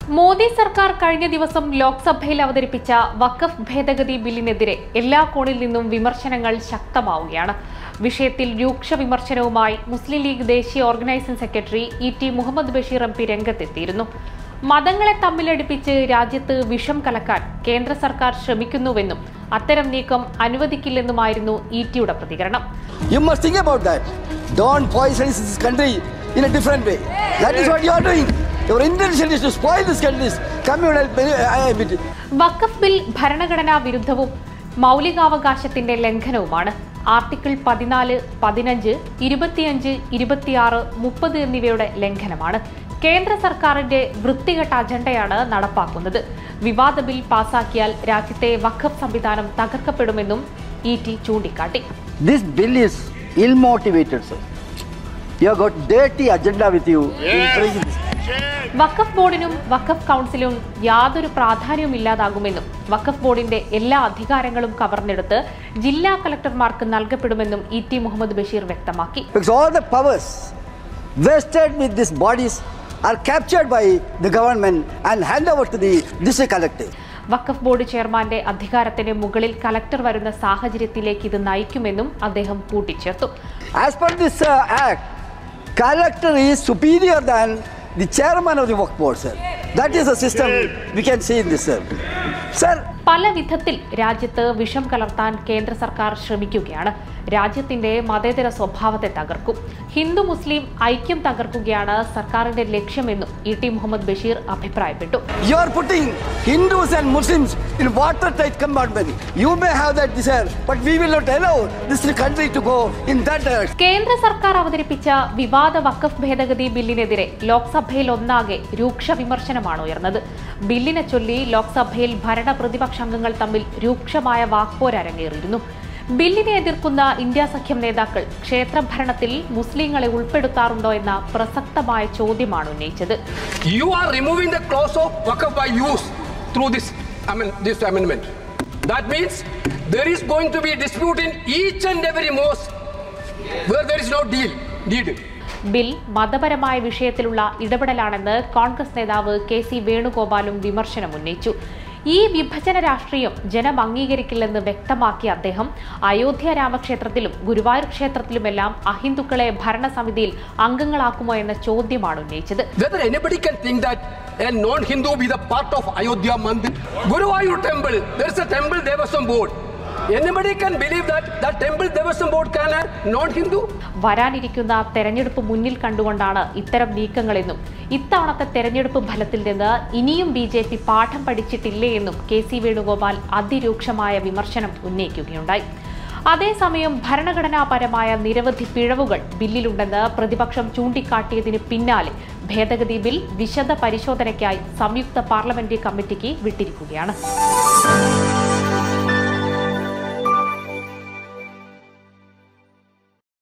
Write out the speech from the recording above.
മോദി സർക്കാർ കഴിഞ്ഞ ദിവസം ലോക്സഭയിൽ അവതരിപ്പിച്ച വഖഫ് ഭേദഗതി ബില്ലിനെതിരെ എല്ലാ കോണിൽ നിന്നും വിമർശനങ്ങൾ ശക്തമാവുകയാണ്. വിഷയത്തിൽ രൂക്ഷ വിമർശനവുമായി മുസ്ലിം ലീഗ് ദേശീയ organising secretary E T. Muhammad Basheer M P. രംഗത്തെത്തിയിരുന്നു. മതങ്ങളെ തമ്മിലടിപ്പിച്ച് രാജ്യത്ത് വിഷം കലക്കാൻ കേന്ദ്ര സർക്കാർ ശ്രമിക്കുന്നുവെന്നും അത്തരം നീക്കം അനുവദിക്കില്ലെന്നുമായിരുന്നു ഇ.ടിയുടെ പ്രതികരണം. You must think about that. Don't poison this country in a different way. That is what you are doing. Your intention is to spoil this country's communal. Waqf bill ഭരണഘടനാ വിരുദ്ധവും മൗലികാവകാശത്തിന്റെ ലംഘനവുമാണ്. ആർട്ടിക്കിൾ 14, 15, 25, 26, 30 എന്നിവയുടെ ലംഘനമാണ്. കേന്ദ്ര സർക്കാരിന്റെ വൃത്തികെട്ട അജണ്ടയാണ് നടപ്പാക്കുന്നത്. വിവാദ ബിൽ പാസാക്കിയാൽ രാജ്യത്തെ വഖഫ് സംവിധാനം തകർക്കപ്പെടുമെന്നും ഇ.ടി. ചൂണ്ടിക്കാട്ടി. This bill is ill-motivated, sir. You have got dirty agenda with you. വഖഫ് ബോർഡിനും വഖഫ് കൗൺസിലും യാതൊരു പ്രാധാന്യവും ഇല്ലാതാകുമെന്നും വഖഫ് ബോർഡിന്റെ എല്ലാ അധികാരങ്ങളും കവർന്നെടുത്ത് ജില്ലാ കളക്ടർമാർക്ക് നൽകപ്പെടുമെന്നും ഇ.ടി. മുഹമ്മദ് ബഷീർ വ്യക്തമാക്കി. Because all the powers vested with these bodies are captured by the government and hand over to the district collector. Waqf board ചെയർമാന്റെ അധികാരത്തിന് മുകളിൽ കളക്ടർ വരുന്ന സാഹചര്യത്തിലേക്ക് ഇത് നയിക്കുമെന്നും അദ്ദേഹം കൂട്ടിച്ചേർത്തു. As per this act, collector is superior than the chairman of the Waqf board, sir. That is a system we can see in this, sir. പല വിധത്തിൽ രാജ്യത്ത് വിഷം കലർത്താൻ കേന്ദ്ര സർക്കാർ ശ്രമിക്കുകയാണ്. രാജ്യത്തിന്റെ മതേതര സ്വഭാവത്തെ തകർക്കും. ഹിന്ദു മുസ്ലിം ഐക്യം തകർക്കുകയാണ് സർക്കാരിന്റെ ലക്ഷ്യമെന്നും ഇ.ടി. മുഹമ്മദ് ബഷീർ അഭിപ്രായപ്പെട്ടു. You are putting Hindus and Muslims in watertight compartment. You may have that desire, but we will not allow this country to go in that direction. കേന്ദ്ര സർക്കാർ അവതരിപ്പിച്ച വിവാദ വഖഫ് ഭേദഗതി ബില്ലിനെതിരെ ലോക്സഭയിൽ ഒന്നാകെ രൂക്ഷ വിമർശനമാണ് ഉയർന്നത്. ബില്ലിനെ ചൊല്ലി ലോക്സഭയിൽ ഭരണ പ്രതിപക്ഷ അംഗങ്ങൾ തമ്മിൽ രൂക്ഷമായ വാക്പോരരങ്ങേറിയിരുന്നു. ബില്ലിനെ എതിർക്കുന്ന ഇന്ത്യ സഖ്യം നേതാക്കൾ ക്ഷേത്രഭരണത്തിൽ മുസ്ലിങ്ങളെ ഉൾപ്പെടുത്താറുണ്ടോ എന്ന പ്രസക്തമായ ചോദ്യമാണ് ഉന്നയിച്ചത്. You are removing the clause of waqf by use through this amendment. That means there is going to be a dispute in each and every mosque where there is no deed. Bill മതപരമായ വിഷയത്തിലുള്ള ഇടപെടലാണെന്ന് കോൺഗ്രസ് നേതാവ് K C. വേണുഗോപാലും വിമർശനം ഉന്നയിച്ചു. ഈ വിഭജന രാഷ്ട്രീയം ജനം അംഗീകരിക്കില്ലെന്ന് വ്യക്തമാക്കിയ അദ്ദേഹം അയോധ്യ രാമക്ഷേത്രത്തിലും ഗുരുവായൂർ ക്ഷേത്രത്തിലുമെല്ലാം അഹിന്ദുക്കളെ ഭരണസമിതിയിൽ അംഗങ്ങളാക്കുമോ എന്ന ചോദ്യമാണ് ഉന്നയിച്ചത്. Whether anybody can think that a non-Hindu be the part of Ayodhya Mandir, Guruvayur temple, there is a temple Devaswam board. Anybody can believe that that temple Devaswam board can a non-Hindu? വരാനിരിക്കുന്ന തെരഞ്ഞെടുപ്പ് മുന്നിൽ കണ്ടുകൊണ്ടാണ് ഇത്തരം നീക്കങ്ങളെന്നും ഇത്തവണത്തെ തെരഞ്ഞെടുപ്പ് ഫലത്തിൽ നിന്ന് ഇനിയും ബി.ജെ.പി. പാഠം പഠിച്ചിട്ടില്ലേ എന്നും കെ.സി. വേണുഗോപാൽ അതിരൂക്ഷമായ വിമർശനം ഉന്നയിക്കുകയുണ്ടായി. അതേസമയം ഭരണഘടനാപരമായ നിരവധി പിഴവുകൾ ബില്ലിലുണ്ടെന്ന് പ്രതിപക്ഷം ചൂണ്ടിക്കാട്ടിയതിന് പിന്നാലെ ഭേദഗതി ബിൽ വിശദ പരിശോധനയ്ക്കായി സംയുക്ത പാർലമെന്ററി കമ്മിറ്റിക്ക് വിട്ടിരിക്കുകയാണ്.